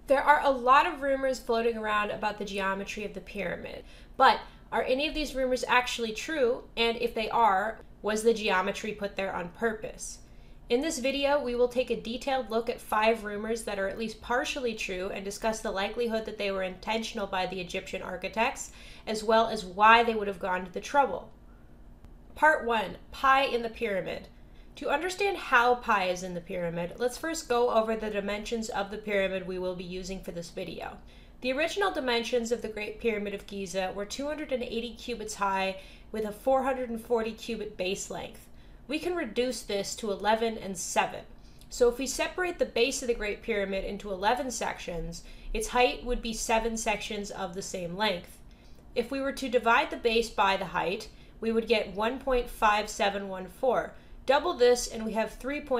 There are a lot of rumors floating around about the geometry of the pyramid, but are any of these rumors actually true? And if they are, was the geometry put there on purpose? In this video, we will take a detailed look at 5 rumors that are at least partially true and discuss the likelihood that they were intentional by the Egyptian architects, as well as why they would have gone to the trouble. Part 1. Pi in the pyramid. To understand how pi is in the pyramid, let's first go over the dimensions of the pyramid we will be using for this video. The original dimensions of the Great Pyramid of Giza were 280 cubits high with a 440 cubit base length. We can reduce this to 11 and 7. So if we separate the base of the Great Pyramid into 11 sections, its height would be 7 sections of the same length. If we were to divide the base by the height, we would get 1.5714. Double this and we have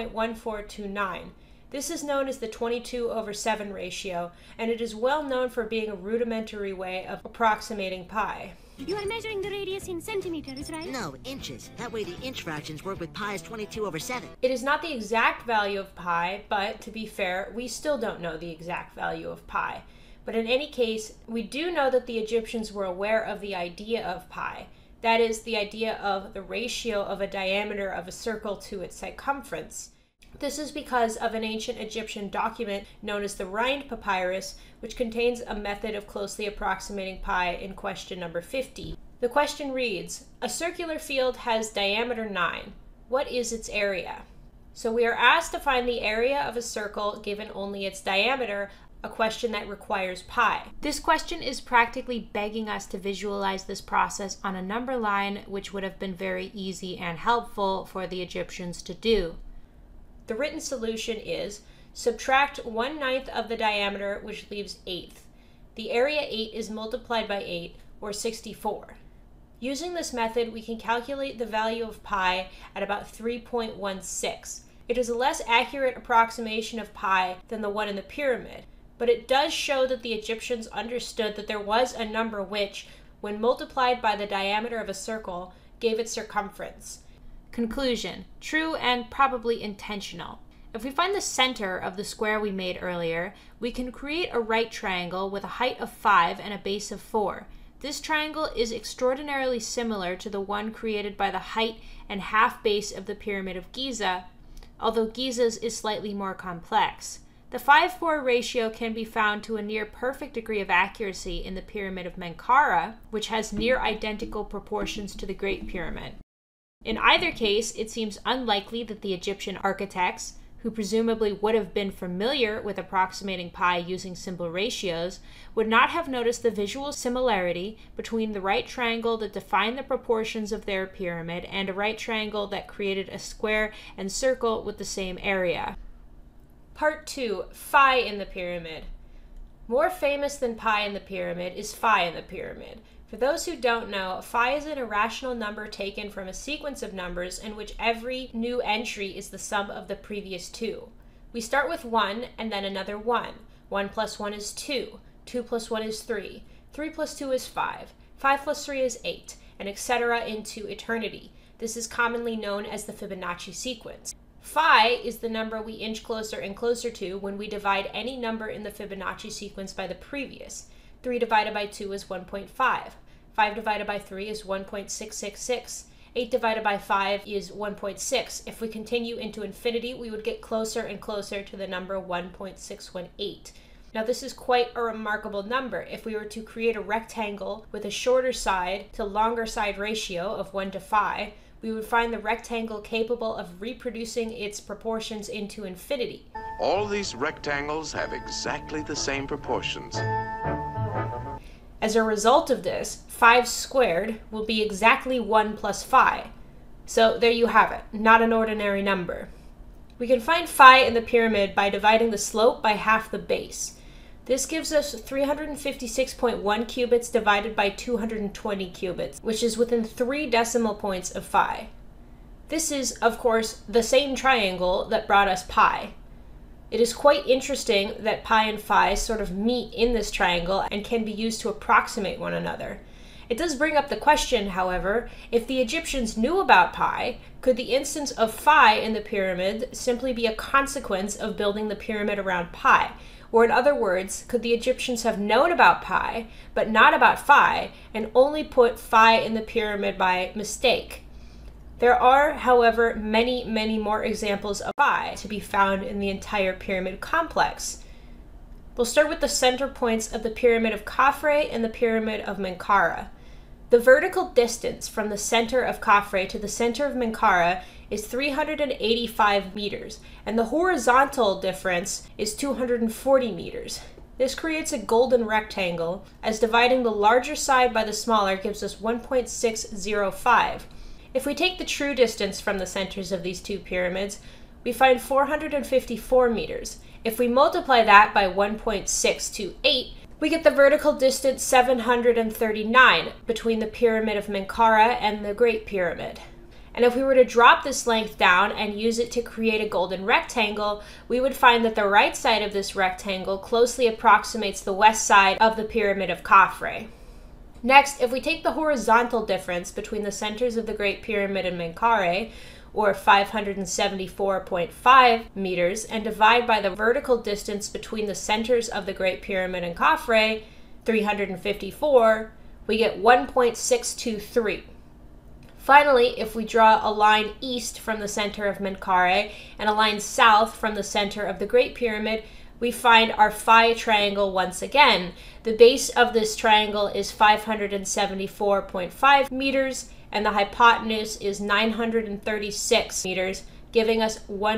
3.1429. This is known as the 22/7 ratio, and it is well known for being a rudimentary way of approximating pi. You are measuring the radius in centimeters, right? No, inches. That way the inch fractions work with pi as 22/7. It is not the exact value of pi, but to be fair, we still don't know the exact value of pi. But in any case, we do know that the Egyptians were aware of the idea of pi. That is, the idea of the ratio of a diameter of a circle to its circumference. This is because of an ancient Egyptian document known as the Rind Papyrus, which contains a method of closely approximating pi in question number 50. The question reads, a circular field has diameter 9. What is its area? So we are asked to find the area of a circle given only its diameter, a question that requires pi. This question is practically begging us to visualize this process on a number line, which would have been very easy and helpful for the Egyptians to do. The written solution is subtract 1/9 of the diameter, which leaves 1/8. The area 8 is multiplied by 8, or 64. Using this method, we can calculate the value of pi at about 3.16. It is a less accurate approximation of pi than the one in the pyramid, but it does show that the Egyptians understood that there was a number which, when multiplied by the diameter of a circle, gave its circumference. Conclusion: true and probably intentional. If we find the center of the square we made earlier, we can create a right triangle with a height of 5 and a base of 4. This triangle is extraordinarily similar to the one created by the height and half base of the Pyramid of Giza, although Giza's is slightly more complex. The 5:4 ratio can be found to a near perfect degree of accuracy in the Pyramid of Menkaure, which has near identical proportions to the Great Pyramid. In either case, it seems unlikely that the Egyptian architects, who presumably would have been familiar with approximating pi using simple ratios, would not have noticed the visual similarity between the right triangle that defined the proportions of their pyramid and a right triangle that created a square and circle with the same area. Part 2. Phi in the pyramid. More famous than pi in the pyramid is phi in the pyramid. For those who don't know, phi is an irrational number taken from a sequence of numbers in which every new entry is the sum of the previous 2. We start with 1 and then another 1. 1 plus 1 is 2. 2 plus 1 is 3. 3 plus 2 is 5. 5 plus 3 is 8, and etc. into eternity. This is commonly known as the Fibonacci sequence. Phi is the number we inch closer and closer to when we divide any number in the Fibonacci sequence by the previous. 3 divided by 2 is 1.5. 5 divided by 3 is 1.666. 8 divided by 5 is 1.6. If we continue into infinity, we would get closer and closer to the number 1.618. Now this is quite a remarkable number. If we were to create a rectangle with a shorter side to longer side ratio of 1 to phi, we would find the rectangle capable of reproducing its proportions into infinity. All these rectangles have exactly the same proportions. As a result of this, 5 squared will be exactly 1 plus phi. So there you have it, not an ordinary number. We can find phi in the pyramid by dividing the slope by half the base. This gives us 356.1 cubits divided by 220 cubits, which is within 3 decimal points of phi. This is, of course, the same triangle that brought us pi. It is quite interesting that pi and phi sort of meet in this triangle and can be used to approximate one another. It does bring up the question, however, if the Egyptians knew about pi, could the instance of phi in the pyramid simply be a consequence of building the pyramid around pi? Or in other words, could the Egyptians have known about pi, but not about phi, and only put phi in the pyramid by mistake? There are, however, many, many more examples of phi to be found in the entire pyramid complex. We'll start with the center points of the Pyramid of Khafre and the Pyramid of Menkaure. The vertical distance from the center of Khafre to the center of Menkaure is 385 meters, and the horizontal difference is 240 meters. This creates a golden rectangle, as dividing the larger side by the smaller gives us 1.605. If we take the true distance from the centers of these two pyramids, we find 454 meters. If we multiply that by 1.628, we get the vertical distance 739 between the Pyramid of Menkaure and the Great Pyramid. And if we were to drop this length down and use it to create a golden rectangle, we would find that the right side of this rectangle closely approximates the west side of the Pyramid of Khafre. Next, if we take the horizontal difference between the centers of the Great Pyramid and Menkaure, or 574.5 meters, and divide by the vertical distance between the centers of the Great Pyramid and Khafre, 354, we get 1.623. Finally, if we draw a line east from the center of Menkaure and a line south from the center of the Great Pyramid, we find our phi triangle once again. The base of this triangle is 574.5 meters, and the hypotenuse is 936 meters, giving us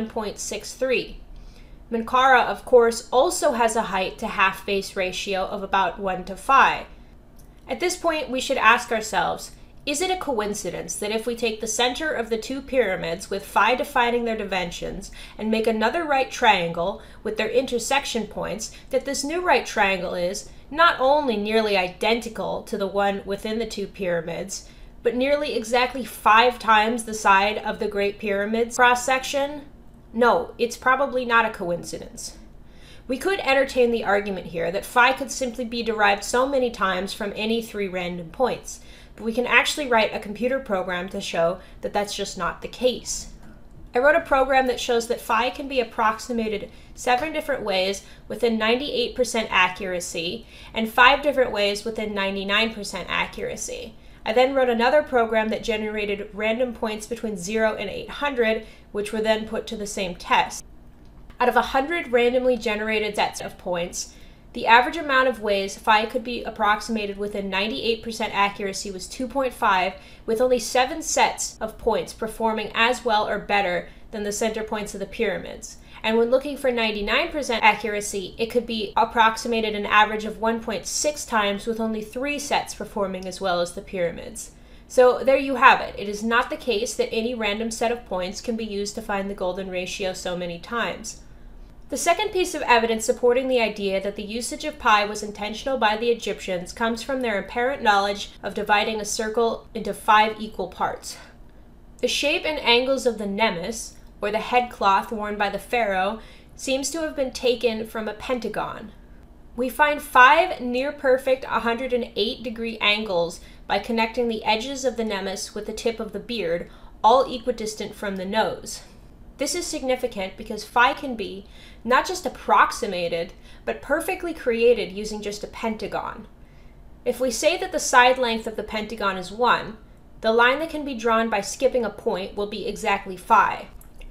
1.63. Menkaure, of course, also has a height to half base ratio of about 1 to phi. At this point, we should ask ourselves, is it a coincidence that if we take the center of the two pyramids with phi defining their dimensions and make another right triangle with their intersection points, that this new right triangle is not only nearly identical to the one within the two pyramids, but nearly exactly 5 times the side of the Great Pyramid's cross-section? No, it's probably not a coincidence. We could entertain the argument here that phi could simply be derived so many times from any 3 random points, but we can actually write a computer program to show that that's just not the case. I wrote a program that shows that phi can be approximated 7 different ways within 98% accuracy, and 5 different ways within 99% accuracy. I then wrote another program that generated random points between 0 and 800, which were then put to the same test. Out of 100 randomly generated sets of points, the average amount of ways phi could be approximated within 98% accuracy was 2.5, with only 7 sets of points performing as well or better than the center points of the pyramids. And when looking for 99% accuracy, it could be approximated an average of 1.6 times, with only 3 sets performing as well as the pyramids. So there you have it. It is not the case that any random set of points can be used to find the golden ratio so many times. The second piece of evidence supporting the idea that the usage of pi was intentional by the Egyptians comes from their apparent knowledge of dividing a circle into 5 equal parts. The shape and angles of the nemes, or the headcloth worn by the pharaoh, seems to have been taken from a pentagon. We find 5 near-perfect 108-degree angles by connecting the edges of the nemes with the tip of the beard, all equidistant from the nose. This is significant because phi can be not just approximated, but perfectly created using just a pentagon. If we say that the side length of the pentagon is 1, the line that can be drawn by skipping a point will be exactly phi.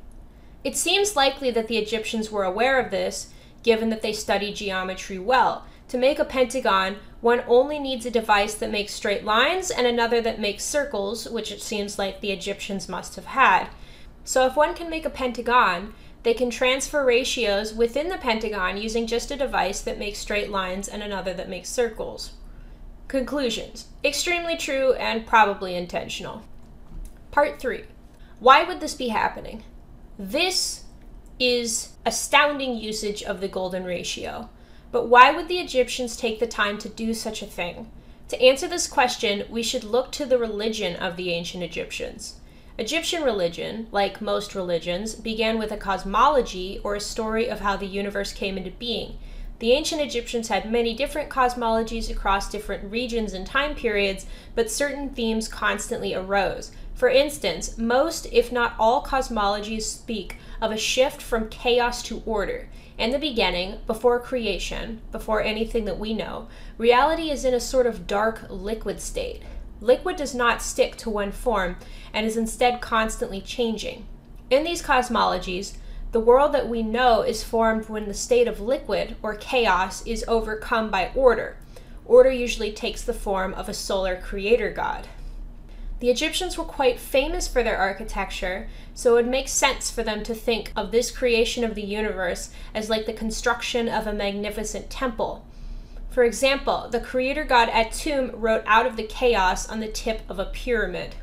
It seems likely that the Egyptians were aware of this, given that they studied geometry well. To make a pentagon, one only needs a device that makes straight lines and another that makes circles, which it seems like the Egyptians must have had. So if one can make a pentagon, they can transfer ratios within the pentagon using just a device that makes straight lines and another that makes circles. Conclusions: extremely true and probably intentional. Part 3. Why would this be happening? This is astounding usage of the golden ratio. But why would the Egyptians take the time to do such a thing? To answer this question, we should look to the religion of the ancient Egyptians. Egyptian religion, like most religions, began with a cosmology, or a story of how the universe came into being. The ancient Egyptians had many different cosmologies across different regions and time periods, but certain themes constantly arose. For instance, most, if not all, cosmologies speak of a shift from chaos to order. In the beginning, before creation, before anything that we know, reality is in a sort of dark liquid state. Liquid does not stick to one form and is instead constantly changing. In these cosmologies, the world that we know is formed when the state of liquid, or chaos, is overcome by order. Order usually takes the form of a solar creator god. The Egyptians were quite famous for their architecture, so it would make sense for them to think of this creation of the universe as like the construction of a magnificent temple. For example, the creator god Atum wrote out of the chaos on the tip of a pyramid.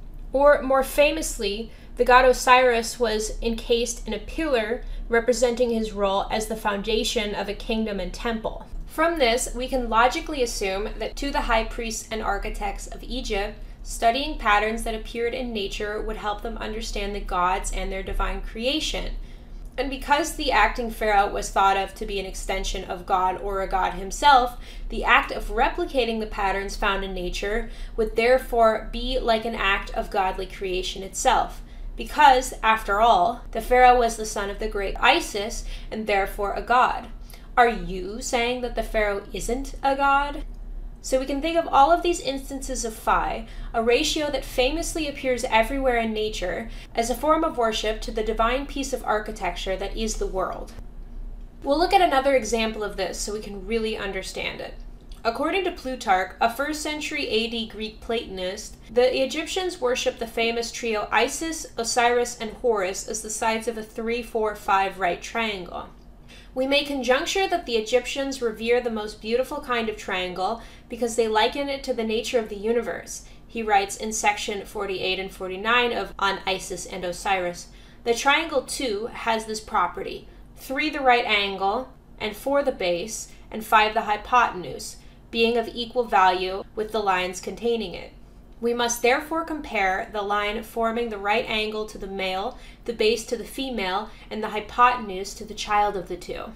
Or more famously, the god Osiris was encased in a pillar representing his role as the foundation of a kingdom and temple. From this, we can logically assume that to the high priests and architects of Egypt, studying patterns that appeared in nature would help them understand the gods and their divine creation. And because the acting pharaoh was thought of to be an extension of God or a god himself, the act of replicating the patterns found in nature would therefore be like an act of godly creation itself. Because, after all, the pharaoh was the son of the great Isis and therefore a god. Are you saying that the pharaoh isn't a god? So we can think of all of these instances of phi, a ratio that famously appears everywhere in nature, as a form of worship to the divine piece of architecture that is the world. We'll look at another example of this so we can really understand it. According to Plutarch, a 1st century AD Greek Platonist, the Egyptians worshipped the famous trio Isis, Osiris, and Horus as the sides of a 3-4-5 right triangle. We may conjecture that the Egyptians revere the most beautiful kind of triangle because they liken it to the nature of the universe. He writes in section 48 and 49 of On Isis and Osiris. The triangle, too, has this property: 3 the right angle, and 4 the base, and 5 the hypotenuse, being of equal value with the lines containing it. We must therefore compare the line forming the right angle to the male, the base to the female, and the hypotenuse to the child of the two.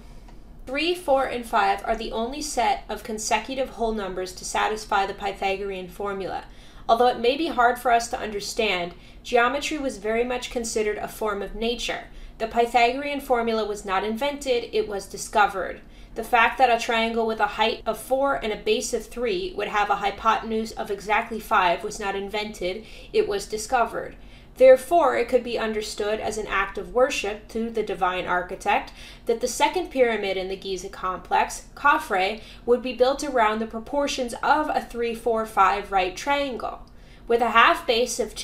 3, 4, and 5 are the only set of consecutive whole numbers to satisfy the Pythagorean formula. Although it may be hard for us to understand, geometry was very much considered a form of nature. The Pythagorean formula was not invented, it was discovered. The fact that a triangle with a height of 4 and a base of 3 would have a hypotenuse of exactly 5 was not invented, it was discovered. Therefore, it could be understood as an act of worship to the divine architect that the second pyramid in the Giza complex, Khafre, would be built around the proportions of a 3-4-5 right triangle. With a half base of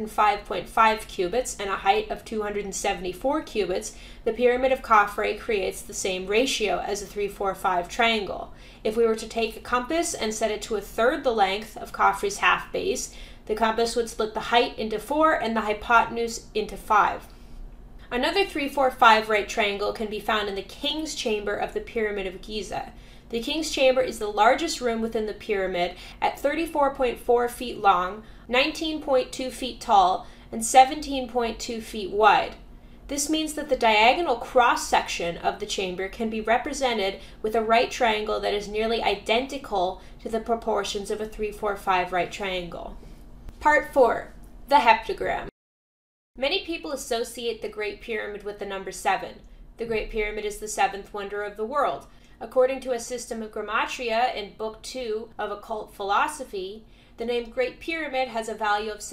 205.5 cubits and a height of 274 cubits, the Pyramid of Khafre creates the same ratio as a 3-4-5 triangle. If we were to take a compass and set it to 1/3 the length of Khafre's half base, the compass would split the height into 4 and the hypotenuse into 5. Another 3-4-5 right triangle can be found in the King's Chamber of the Pyramid of Giza. The King's Chamber is the largest room within the pyramid at 34.4 feet long, 19.2 feet tall, and 17.2 feet wide. This means that the diagonal cross-section of the chamber can be represented with a right triangle that is nearly identical to the proportions of a 3-4-5 right triangle. Part 4. The heptagram. Many people associate the Great Pyramid with the number 7. The Great Pyramid is the 7th wonder of the world. According to a system of gematria in Book 2 of Occult Philosophy, the name Great Pyramid has a value of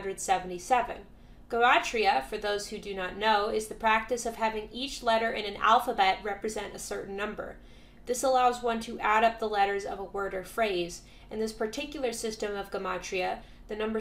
777. Gematria, for those who do not know, is the practice of having each letter in an alphabet represent a certain number. This allows one to add up the letters of a word or phrase. In this particular system of gematria, the number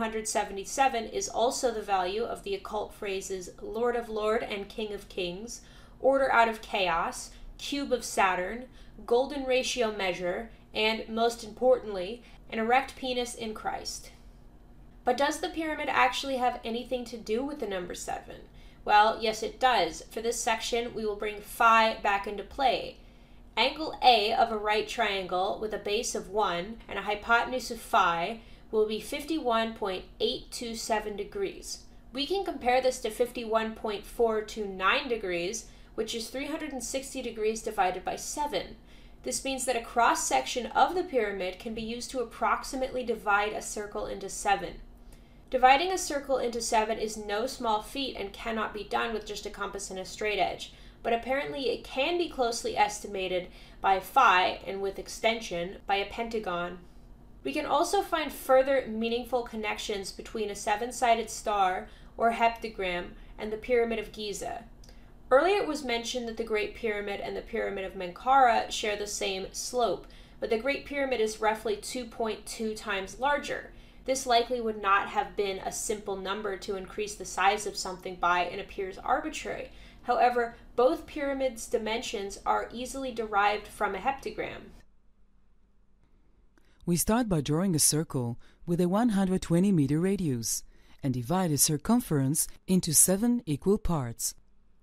777 is also the value of the occult phrases Lord of Lord and King of Kings, Order out of Chaos, Cube of Saturn, Golden Ratio Measure, and, most importantly, an erect penis in Christ. But does the pyramid actually have anything to do with the number 7? Well, yes it does. For this section, we will bring phi back into play. Angle A of a right triangle with a base of 1 and a hypotenuse of phi will be 51.827 degrees. We can compare this to 51.429 degrees, which is 360 degrees divided by 7. This means that a cross-section of the pyramid can be used to approximately divide a circle into 7. Dividing a circle into 7 is no small feat and cannot be done with just a compass and a straight edge. but apparently it can be closely estimated by phi, and with extension, by a pentagon. We can also find further meaningful connections between a seven-sided star, or heptagram, and the Pyramid of Giza. Earlier it was mentioned that the Great Pyramid and the Pyramid of Menkaure share the same slope, but the Great Pyramid is roughly 2.2 times larger. This likely would not have been a simple number to increase the size of something by and appears arbitrary. However, both pyramids' dimensions are easily derived from a heptagram. We start by drawing a circle with a 120-meter radius and divide its circumference into 7 equal parts.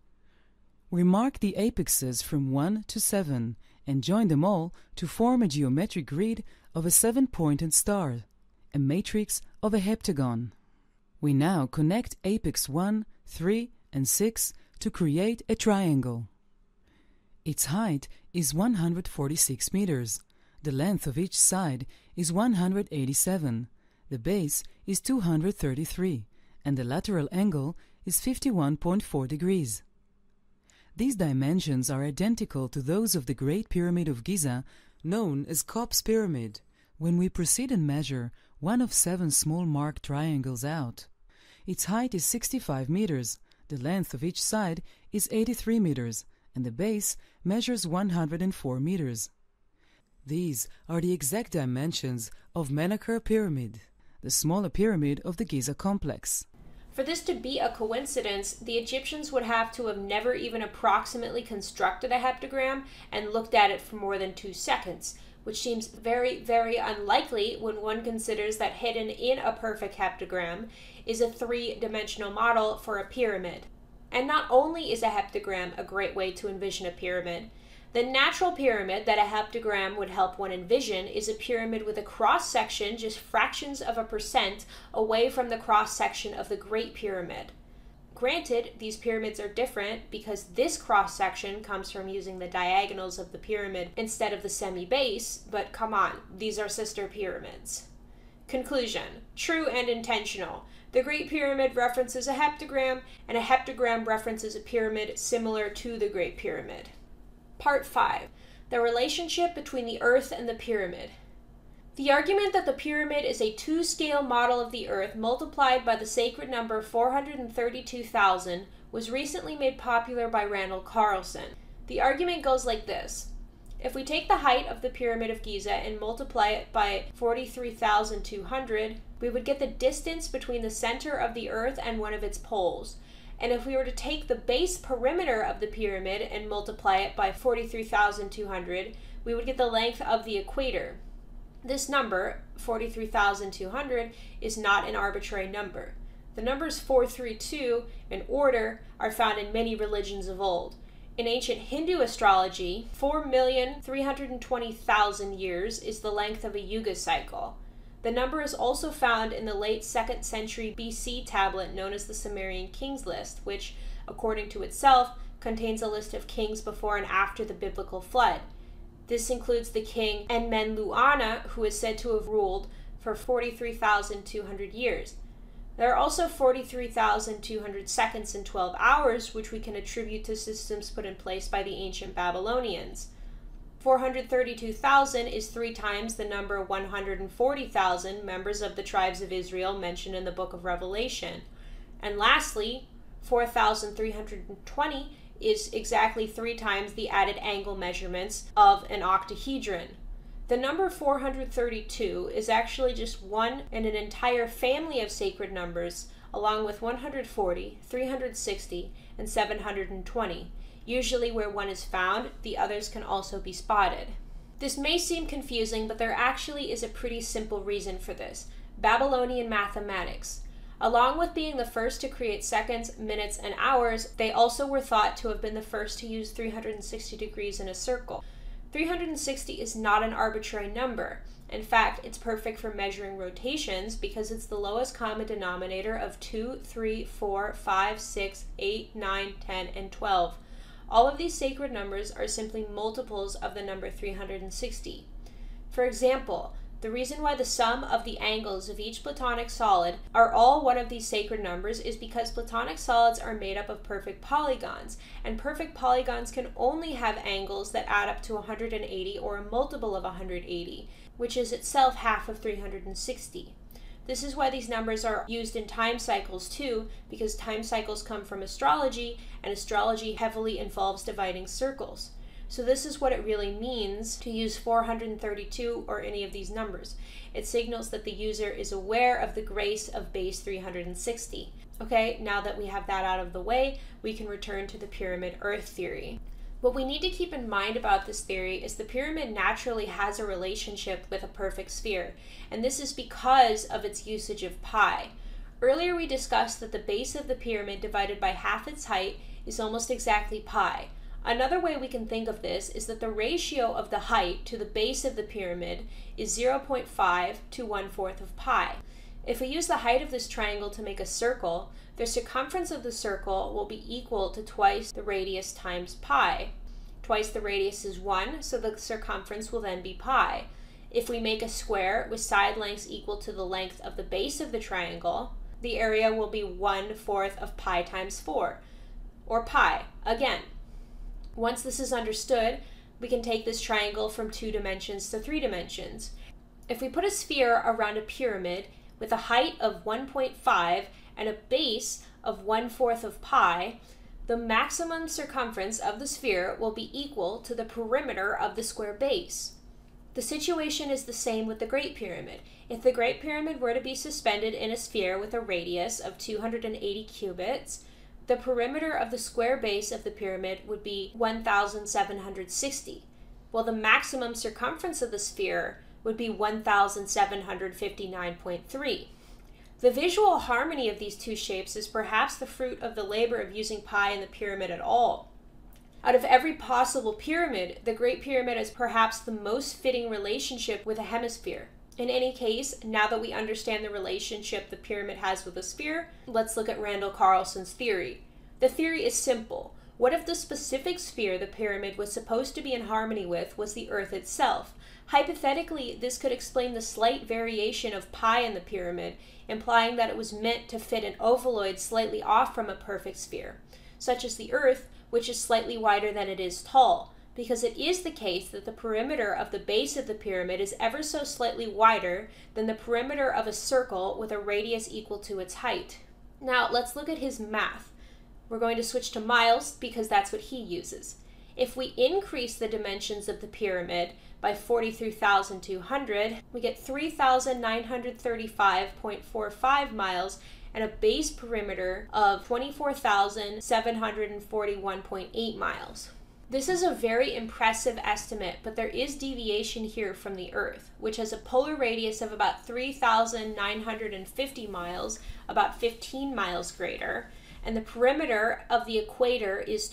We mark the apexes from 1 to 7 and join them all to form a geometric grid of a 7-pointed star, a matrix of a heptagon. We now connect apex 1, 3, and 6 to create a triangle. Its height is 146 meters. The length of each side is 187, the base is 233, and the lateral angle is 51.4 degrees. These dimensions are identical to those of the Great Pyramid of Giza, known as Khop's Pyramid. When we proceed and measure one of 7 small marked triangles out, its height is 65 meters, the length of each side is 83 meters, and the base measures 104 meters. These are the exact dimensions of Menkaure Pyramid, the smaller pyramid of the Giza complex. For this to be a coincidence, the Egyptians would have to have never even approximately constructed a heptagram and looked at it for more than 2 seconds, which seems very, very unlikely when one considers that hidden in a perfect heptagram is a 3-dimensional model for a pyramid. And not only is a heptagram a great way to envision a pyramid, the natural pyramid that a heptagram would help one envision is a pyramid with a cross-section just fractions of a percent away from the cross-section of the Great Pyramid. Granted, these pyramids are different because this cross-section comes from using the diagonals of the pyramid instead of the semi-base, but come on, these are sister pyramids. Conclusion: true and intentional. The Great Pyramid references a heptagram, and a heptagram references a pyramid similar to the Great Pyramid. Part 5. The relationship between the Earth and the pyramid. The argument that the pyramid is a 2-scale model of the Earth multiplied by the sacred number 432,000 was recently made popular by Randall Carlson. The argument goes like this. If we take the height of the Pyramid of Giza and multiply it by 43,200, we would get the distance between the center of the Earth and one of its poles. And if we were to take the base perimeter of the pyramid and multiply it by 43,200, we would get the length of the equator. This number, 43,200, is not an arbitrary number. The numbers 432 and order are found in many religions of old. In ancient Hindu astrology, 4,320,000 years is the length of a yuga cycle. The number is also found in the late 2nd century BC tablet known as the Sumerian Kings List, which, according to itself, contains a list of kings before and after the biblical flood. This includes the king Enmenluana, who is said to have ruled for 43,200 years. There are also 43,200 seconds and 12 hours, which we can attribute to systems put in place by the ancient Babylonians. 432,000 is 3 times the number 140,000 members of the tribes of Israel mentioned in the book of Revelation. And lastly, 4,320 is exactly 3 times the added angle measurements of an octahedron. The number 432 is actually just one in an entire family of sacred numbers, along with 140, 360, and 720. Usually where one is found, the others can also be spotted. This may seem confusing, but there actually is a pretty simple reason for this: Babylonian mathematics. Along with being the first to create seconds, minutes, and hours, they also were thought to have been the first to use 360 degrees in a circle. 360 is not an arbitrary number. In fact, it's perfect for measuring rotations because it's the lowest common denominator of 2, 3, 4, 5, 6, 8, 9, 10, and 12. All of these sacred numbers are simply multiples of the number 360. For example, The reason why the sum of the angles of each Platonic solid are all one of these sacred numbers is because Platonic solids are made up of perfect polygons, and perfect polygons can only have angles that add up to 180 or a multiple of 180, which is itself half of 360. This is why these numbers are used in time cycles too, because time cycles come from astrology, and astrology heavily involves dividing circles. So this is what it really means to use 432 or any of these numbers. It signals that the user is aware of the grace of base 360. Okay, now that we have that out of the way, we can return to the pyramid Earth theory. What we need to keep in mind about this theory is the pyramid naturally has a relationship with a perfect sphere, and this is because of its usage of pi. Earlier we discussed that the base of the pyramid divided by half its height is almost exactly pi. Another way we can think of this is that the ratio of the height to the base of the pyramid is 0.5 to 1/4 of pi. If we use the height of this triangle to make a circle, the circumference of the circle will be equal to twice the radius times pi. Twice the radius is 1, so the circumference will then be pi. If we make a square with side lengths equal to the length of the base of the triangle, the area will be 1/4 of pi times 4, or pi again. Once this is understood, we can take this triangle from 2 dimensions to 3 dimensions. If we put a sphere around a pyramid with a height of 1.5 and a base of 1/4 of pi, the maximum circumference of the sphere will be equal to the perimeter of the square base. The situation is the same with the Great Pyramid. If the Great Pyramid were to be suspended in a sphere with a radius of 280 cubits, the perimeter of the square base of the pyramid would be 1,760, while the maximum circumference of the sphere would be 1,759.3. The visual harmony of these two shapes is perhaps the fruit of the labor of using pi in the pyramid at all. Out of every possible pyramid, the Great Pyramid is perhaps the most fitting relationship with a hemisphere. In any case, now that we understand the relationship the pyramid has with a sphere, let's look at Randall Carlson's theory. The theory is simple. What if the specific sphere the pyramid was supposed to be in harmony with was the Earth itself? Hypothetically, this could explain the slight variation of pi in the pyramid, implying that it was meant to fit an ovaloid slightly off from a perfect sphere, such as the Earth, which is slightly wider than it is tall, because it is the case that the perimeter of the base of the pyramid is ever so slightly wider than the perimeter of a circle with a radius equal to its height. Now, let's look at his math. We're going to switch to miles because that's what he uses. If we increase the dimensions of the pyramid by 43,200, we get 3,935.45 miles and a base perimeter of 24,741.8 miles. This is a very impressive estimate, but there is deviation here from the Earth, which has a polar radius of about 3,950 miles, about 15 miles greater, and the perimeter of the equator is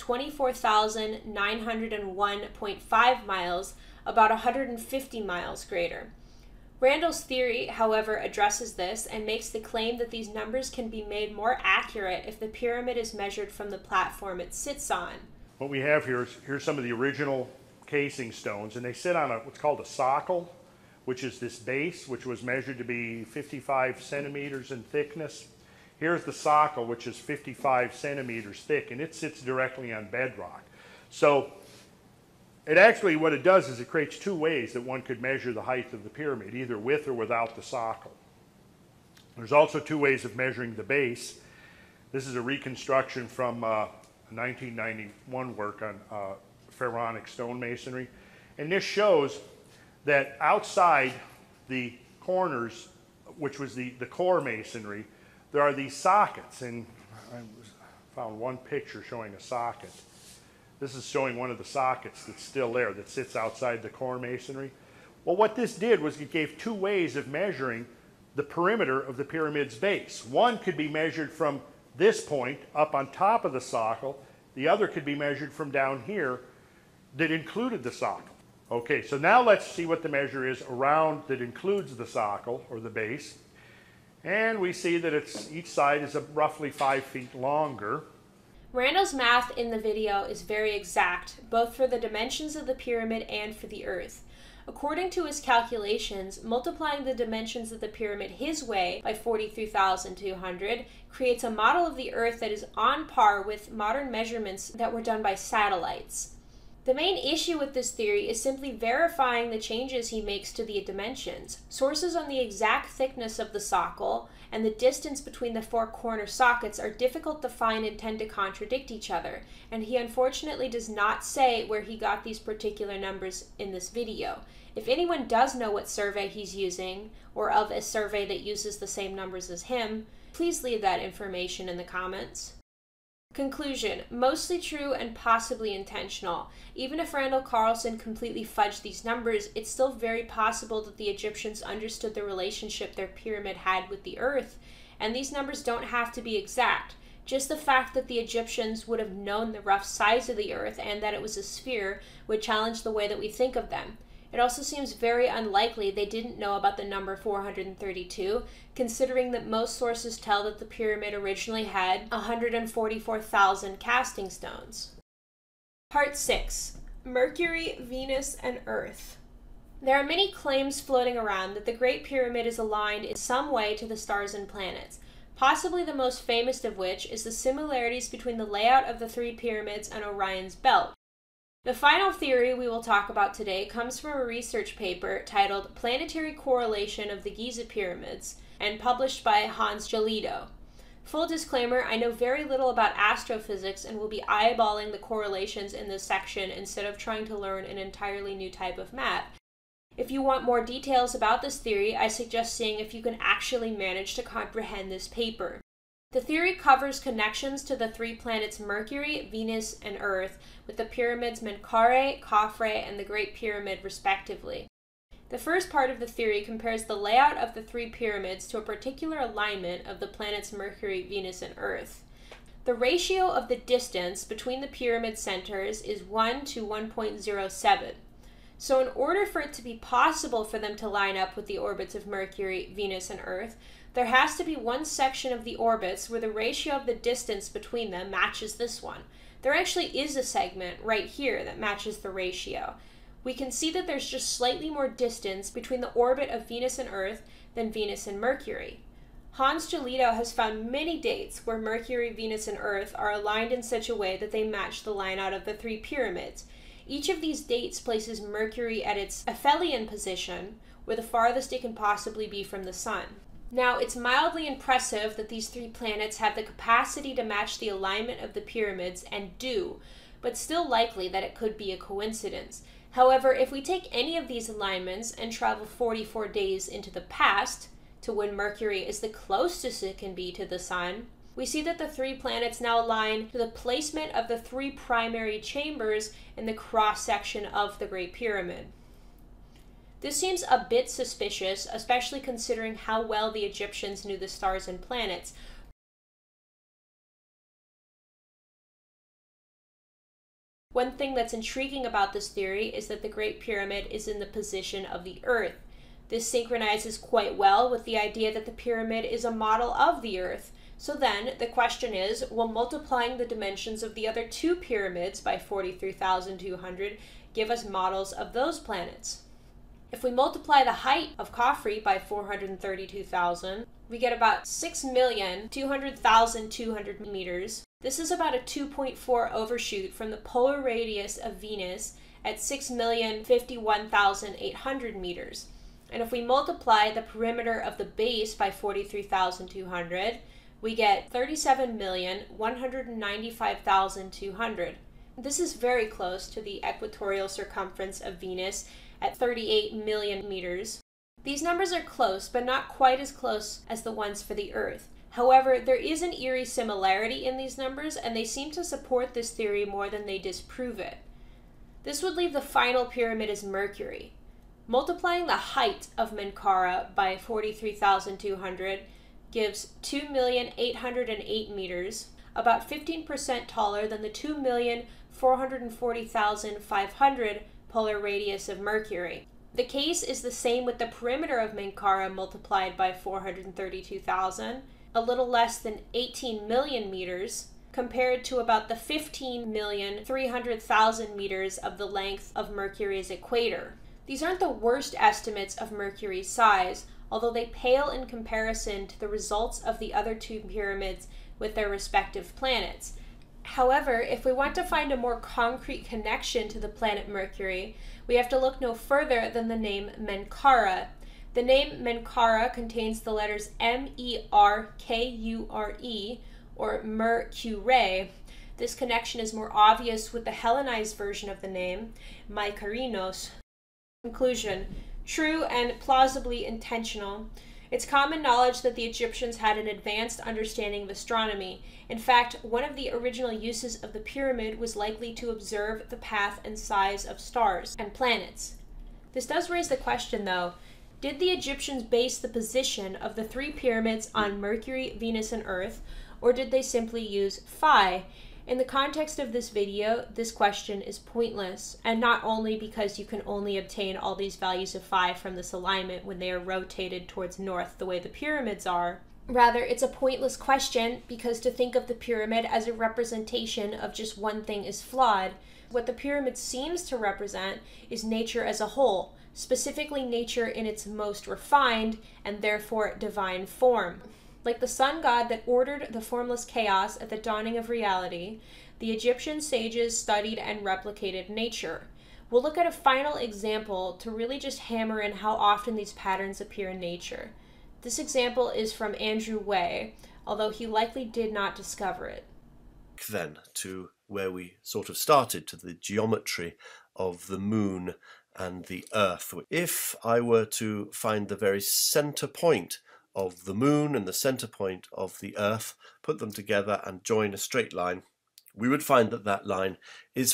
24,901.5 miles, about 150 miles greater. Randall's theory, however, addresses this and makes the claim that these numbers can be made more accurate if the pyramid is measured from the platform it sits on. What we have here is here's some of the original casing stones, and they sit on what's called a socle, which is this base, which was measured to be 55 centimeters in thickness. Here's the socle, which is 55 centimeters thick, and it sits directly on bedrock. So it actually, what it does is it creates two ways that one could measure the height of the pyramid, either with or without the socle. There's also two ways of measuring the base. This is a reconstruction from 1991 work on pharaonic stonemasonry. And this shows that outside the corners, which was the core masonry, there are these sockets. And I found one picture showing a socket. This is showing one of the sockets that's still there, that sits outside the core masonry. Well, what this did was it gave two ways of measuring the perimeter of the pyramid's base. One could be measured from this point up on top of the socle. The other could be measured from down here that included the socle. Okay, so now let's see what the measure is around that includes the socle or the base. And we see that each side is roughly 5 feet longer. Randall's math in the video is very exact, both for the dimensions of the pyramid and for the Earth. According to his calculations, multiplying the dimensions of the pyramid his way by 43,200 creates a model of the Earth that is on par with modern measurements that were done by satellites. The main issue with this theory is simply verifying the changes he makes to the dimensions. Sources on the exact thickness of the socle and the distance between the four corner sockets are difficult to find and tend to contradict each other, and he unfortunately does not say where he got these particular numbers in this video. If anyone does know what survey he's using, or of a survey that uses the same numbers as him, please leave that information in the comments. Conclusion: mostly true and possibly intentional. Even if Randall Carlson completely fudged these numbers, it's still very possible that the Egyptians understood the relationship their pyramid had with the Earth, and these numbers don't have to be exact. Just the fact that the Egyptians would have known the rough size of the Earth and that it was a sphere would challenge the way that we think of them. It also seems very unlikely they didn't know about the number 432, considering that most sources tell that the pyramid originally had 144,000 casting stones. Part 6. Mercury, Venus, and Earth. There are many claims floating around that the Great Pyramid is aligned in some way to the stars and planets, possibly the most famous of which is the similarities between the layout of the three pyramids and Orion's belt. The final theory we will talk about today comes from a research paper titled Planetary Correlation of the Giza Pyramids and published by Hans Gelido. Full disclaimer, I know very little about astrophysics and will be eyeballing the correlations in this section instead of trying to learn an entirely new type of math. If you want more details about this theory, I suggest seeing if you can actually manage to comprehend this paper. The theory covers connections to the three planets Mercury, Venus, and Earth, with the pyramids Menkaure, Khafre, and the Great Pyramid respectively. The first part of the theory compares the layout of the three pyramids to a particular alignment of the planets Mercury, Venus, and Earth. The ratio of the distance between the pyramid centers is 1 to 1.07. So in order for it to be possible for them to line up with the orbits of Mercury, Venus, and Earth, there has to be one section of the orbits where the ratio of the distance between them matches this one. There actually is a segment right here that matches the ratio. We can see that there's just slightly more distance between the orbit of Venus and Earth than Venus and Mercury. Hans Gelido has found many dates where Mercury, Venus, and Earth are aligned in such a way that they match the line out of the three pyramids. Each of these dates places Mercury at its aphelion position, where the farthest it can possibly be from the Sun. Now, it's mildly impressive that these three planets have the capacity to match the alignment of the pyramids, and do, but still likely that it could be a coincidence. However, if we take any of these alignments and travel 44 days into the past, to when Mercury is the closest it can be to the Sun, we see that the three planets now align to the placement of the three primary chambers in the cross-section of the Great Pyramid. This seems a bit suspicious, especially considering how well the Egyptians knew the stars and planets. One thing that's intriguing about this theory is that the Great Pyramid is in the position of the Earth. This synchronizes quite well with the idea that the pyramid is a model of the Earth. So then, the question is, will multiplying the dimensions of the other two pyramids by 43,200 give us models of those planets? If we multiply the height of Khafre by 432,000, we get about 6,200,200 meters. This is about a 2.4 overshoot from the polar radius of Venus at 6,051,800 meters. And if we multiply the perimeter of the base by 43,200, we get 37,195,200. This is very close to the equatorial circumference of Venus at 38 million meters. These numbers are close, but not quite as close as the ones for the Earth. However, there is an eerie similarity in these numbers, and they seem to support this theory more than they disprove it. This would leave the final pyramid as Mercury. Multiplying the height of Menkaure by 43,200 gives 2,808 meters, about 15% taller than the 2,440,500 polar radius of Mercury. The case is the same with the perimeter of Menkaure multiplied by 432,000, a little less than 18 million meters, compared to about the 15,300,000 meters of the length of Mercury's equator. These aren't the worst estimates of Mercury's size, although they pale in comparison to the results of the other two pyramids with their respective planets. However, if we want to find a more concrete connection to the planet Mercury, we have to look no further than the name Menkaure. The name Menkaure contains the letters M-E-R-K-U-R-E, or Mercury. This connection is more obvious with the Hellenized version of the name, Maikarinos. Conclusion: true and plausibly intentional. It's common knowledge that the Egyptians had an advanced understanding of astronomy. In fact, one of the original uses of the pyramid was likely to observe the path and size of stars and planets. This does raise the question, though, did the Egyptians base the position of the three pyramids on Mercury, Venus, and Earth, or did they simply use phi? In the context of this video, this question is pointless, and not only because you can only obtain all these values of phi from this alignment when they are rotated towards north the way the pyramids are. Rather, it's a pointless question because to think of the pyramid as a representation of just one thing is flawed. What the pyramid seems to represent is nature as a whole, specifically nature in its most refined and therefore divine form. Like the sun god that ordered the formless chaos at the dawning of reality, the Egyptian sages studied and replicated nature. We'll look at a final example to really just hammer in how often these patterns appear in nature. This example is from Andrew Waugh, although he likely did not discover it. Then to where we sort of started, to the geometry of the moon and the earth. If I were to find the very center point of the moon and the center point of the earth, put them together and join a straight line, we would find that that line is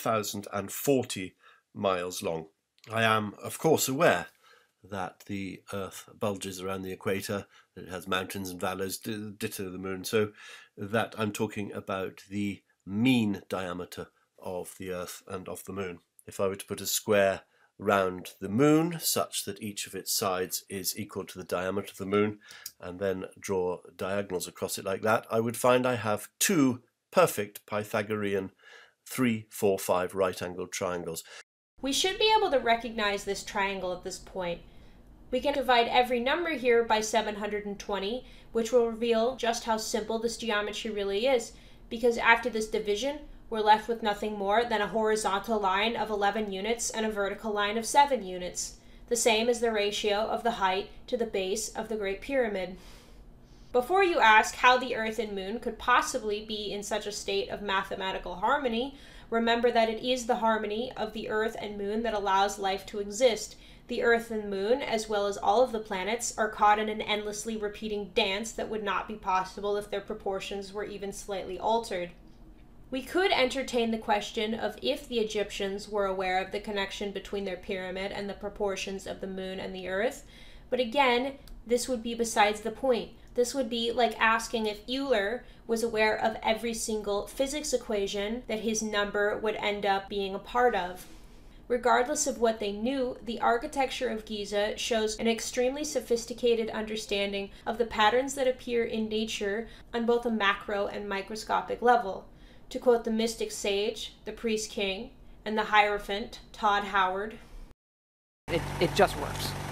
5,040 miles long. I am, of course, aware that the earth bulges around the equator, that it has mountains and valleys, ditto the moon, so that I'm talking about the mean diameter of the earth and of the moon. If I were to put a square round the moon such that each of its sides is equal to the diameter of the moon and then draw diagonals across it like that, I would find I have two perfect Pythagorean 3, 4, 5 right-angled triangles. We should be able to recognize this triangle at this point. We can divide every number here by 720, which will reveal just how simple this geometry really is, because after this division, we're left with nothing more than a horizontal line of 11 units and a vertical line of 7 units, the same as the ratio of the height to the base of the Great Pyramid. Before you ask how the Earth and Moon could possibly be in such a state of mathematical harmony, remember that it is the harmony of the Earth and Moon that allows life to exist. The Earth and Moon, as well as all of the planets, are caught in an endlessly repeating dance that would not be possible if their proportions were even slightly altered. We could entertain the question of if the Egyptians were aware of the connection between their pyramid and the proportions of the moon and the earth, but again, this would be besides the point. This would be like asking if Euler was aware of every single physics equation that his number would end up being a part of. Regardless of what they knew, the architecture of Giza shows an extremely sophisticated understanding of the patterns that appear in nature on both a macro and microscopic level. To quote the mystic sage, the priest king, and the hierophant, Todd Howard, It just works.